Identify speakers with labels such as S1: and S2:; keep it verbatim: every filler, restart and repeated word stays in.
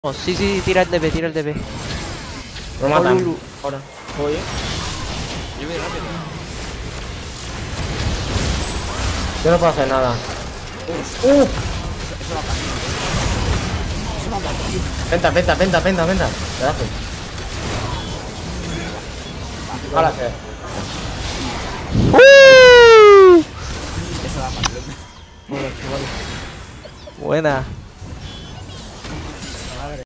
S1: Oh, sí, sí, tira el D P, tira el D P.
S2: Lo matan.
S1: Lulu.
S2: Ahora. Oye.
S3: Yo voy rápido.
S2: Yo no puedo hacer nada. Uh.
S3: Eso, eso va a pasar. Eso va a pasar.
S2: Venta, venta, venta, venta, venta. Gracias. Ahora sí.
S1: ¡Uh!
S3: Eso va a pasar.
S1: Buena.